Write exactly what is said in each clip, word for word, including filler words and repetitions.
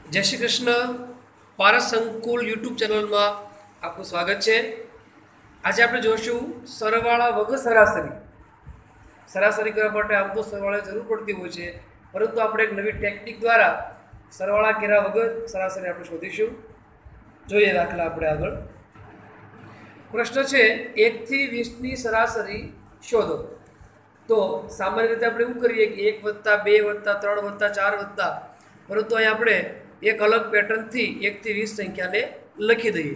जय श्री कृष्ण। पारस संकुल YouTube channel में आपको स्वागत है। आज आप जोशू सरवाळा वगर सरासरी। सरासरी करवा माटे आम तो सरवाळा जरूर पड़ती हो छे, परंतु આપણે एक नवी टेक्निक द्वारा सरवाळा કર્યા વગર સરાસરી આપણે શોધીશું। જોઈએ દાખલા આપણે આગળ। પ્રશ્ન છે एक થી વીસ ની સરાસરી શોધો। તો સામાન્ય રીતે આપણે એવું કરીએ કે एक વત્તા બે વત્તા ત્રણ વત્તા ચાર વત્તા, પરંતુ અહીં આપણે एक अलग पेटर्न थी एक थी वीस संख्या ने लखी दईए।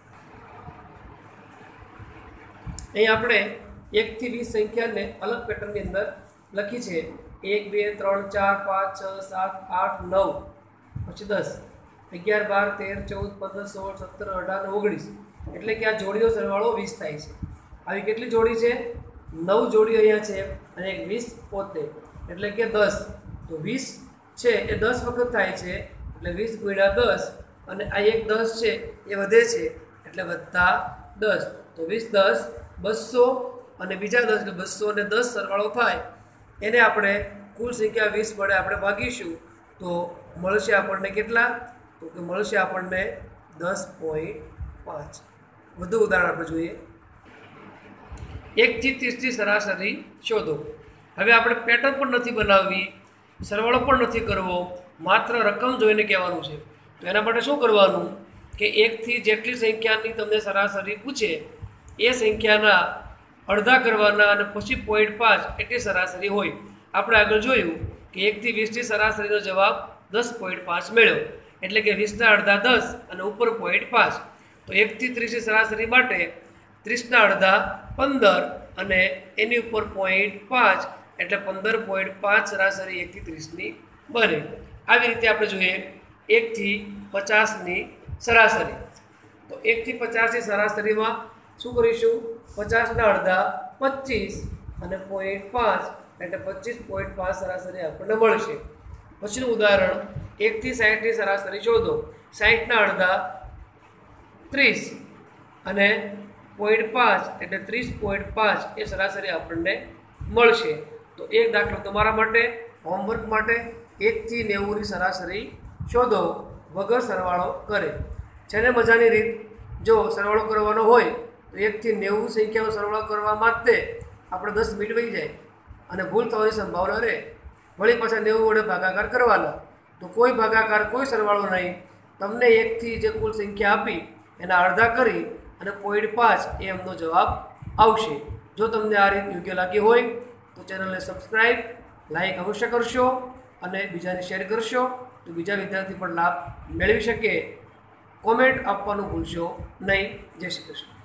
अहीं आपणे एक थी वीस संख्या ने अलग पेटर्न की अंदर लखी है। एक बे त्रण चार पांच छ सात आठ नौ पछी दस अगियार बार तेर चौदह पंदर सोल सत्तर अठार ओगनीस एटले कि आ जोड़ीओ सरवाळो वीस थाय छे। आवी केटली जोड़ी है? नौ जोड़ी अहींया छे अने एक वीस पोते एटले कि दस। तो वीस है ए दस वखत थाय छे એટલે વીસ ગુણ્યા દસ અને આ એક દસ છે એ વધે છે એટલે વત્તા દસ। તો વીસ દસ બસો અને બીજા દસ એટલે બસો અને દસ સરવાળો થાય એને આપણે કુલ સંખ્યા વીસ વડે આપણે ભાગીશું તો મળશે આપણને કેટલા? તો કે મળશે આપણને દસ પોઈન્ટ પાંચ। વધુ ઉદાહરણ આપણે જોઈએ। એક થી ત્રીસની સરાસરી શોધો। હવે આપણે પેટર્ન પણ નથી બનાવવી, સરવાળો પણ નથી કરવો, मात्र रकम जोईने कहेवानुं छे। तो एना माटे शुं करवानुं के एक थी जेटली संख्यानी तमने सरासरी पूछे ए संख्याना अर्धा करवाना अने पछी पॉइंट पांच एटली सरासरी होय। आपणे आगळ जोयुं के एक थी वीस नी सरासरीनो जवाब दस पॉइंट पांच मेळ्यो एटले के वीस ना अर्धा दस अने उपर पॉइंट पांच। तो एक थी तीस नी सरासरी माटे तीस ना अर्धा पंदर अने एनी उपर पॉइंट पांच एटले पंदर पॉइंट पांच सरासरी एक थी तीस नी बने। આવી રીતે આપણે જોઈએ एक થી पचास ની સરાસરી। તો एक થી पचास ની સરાસરીમાં શું કરીશું? पचास ના અડધા पच्चीस અને पॉइंट पांच એટલે पच्चीस पॉइंट पांच સરાસરી આપણને મળશે। પછીનું ઉદાહરણ एक થી साठ ની સરાસરી શોધો। साठ ના અડધા तीस અને पॉइंट पांच એટલે तीस पॉइंट पांच એ સરાસરી આપણને મળશે। તો એક દાખલો તમારા માટે હોમવર્ક માટે एक थी नेवु नी सरासरी शोधो वगर सरवाळो करे। छेने मजानी रीत जो सरवाळो करवानो होय तो एक थी नेवु संख्याओ सरवाळो करवा माटे आपणे दस मिनिट वही जाए अने भूल थवानी संभावना रहे। वળી पाछा नेवु वडे भागाकार करवाना तो कोई भागाकार कोई सरवाळो नहीं। तमने एक थी जे कुल संख्या आपी एना अर्धा करी अने पॉइंट पांच ए एमनो जवाब आवशे। जो तमने आ रीत योग्य लागी होय तो चेनलने सब्सक्राइब लाइक अवश्य करशो અને બીજાને શેર કરશો તો બીજા વિદ્યાર્થી પણ લાભ મેળવી શકે। કોમેન્ટ આપવાનું ભૂલશો નહીં। જય શ્રી કૃષ્ણ।